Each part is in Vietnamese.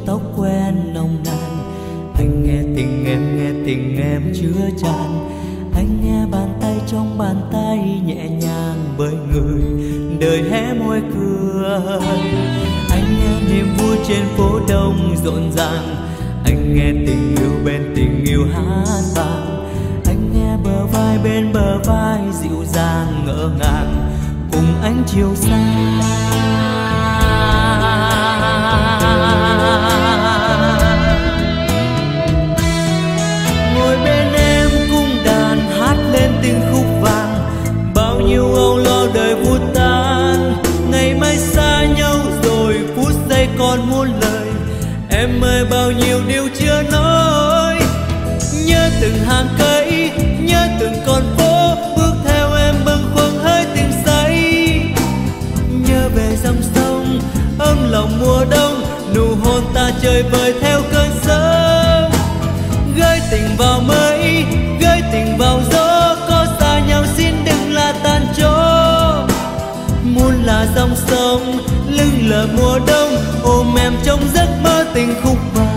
tóc quen nồng nàn. Anh nghe tình em chứa tràn. Anh nghe bàn tay trong bàn tay nhẹ nhàng bởi người đời hé môi cười. Anh nghe niềm vui trên phố đông rộn ràng. Anh nghe tình yêu bên tình yêu hát vang. Anh nghe bờ vai bên bờ vai dịu dàng ngỡ ngàng cùng ánh chiều xa. Ngồi bên em cung đàn hát lên tình khúc vàng. Bao nhiêu âu lo đời vụt tan. Ngày mai xa nhau rồi phút giây còn muôn lời. Em ơi bao nhiêu điều chưa nói. Nhớ từng hàng cây, nhớ từng con phố, bước theo em bâng khuâng hơi tình say. Nhớ về dòng sông ấm lòng mùa đông, nụ hôn ta chơi vơi theo cơn sớm. Gửi tình vào mây, gửi tình vào gió, có xa nhau xin đừng là tan chó. Muốn là dòng sông lưng lờ mùa đông, ôm em trong giấc mơ tình khúc vàng.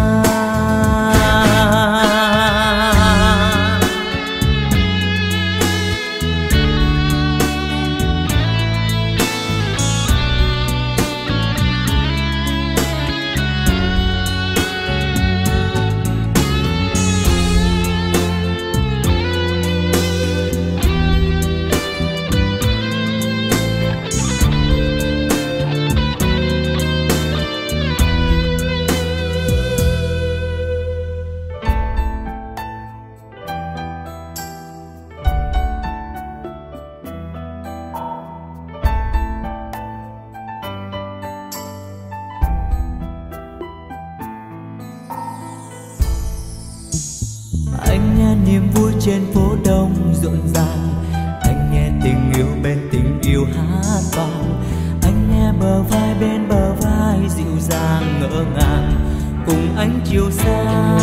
Niềm vui trên phố đông rộn ràng. Anh nghe tình yêu bên tình yêu hát vang. Anh nghe bờ vai bên bờ vai dịu dàng ngỡ ngàng cùng ánh chiều xa.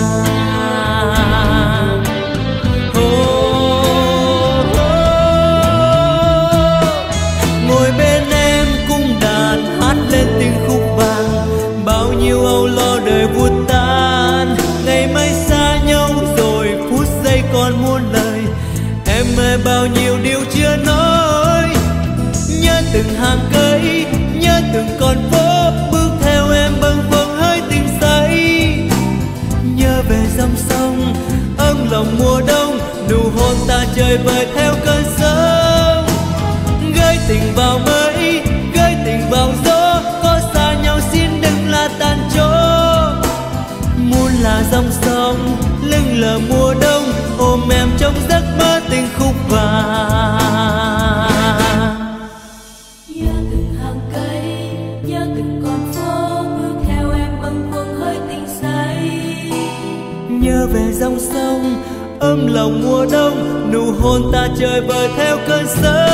Ngồi bên em cung đàn hát lên tình khúc vàng. Bao nhiêu âu lo đời vụt tan. Ngày mai xa nhau rồi phút giây còn muôn lời. Em ơi bao nhiêu điều chưa nói. Nhớ từng hàng cây, nhớ từng con phố, bước theo em bâng khuâng hơi tình say. Nhớ về dòng sông ấm lòng mùa đông, nụ hôn ta chơi vơi theo cơn sớm. Gửi tình vào mây, gửi tình vào gió, có xa nhau xin đừng là tan chó. Muốn là dòng sông lưng lờ mùa đông, ôm em trong giấc mơ tình khúc vàng. Nhớ từng hàng cây, nhớ từng con phố, bước theo em bâng khuâng hơi tình say. Nhớ về dòng sông ấm lòng mùa đông, nụ hôn ta chơi vơi theo cơn sớm.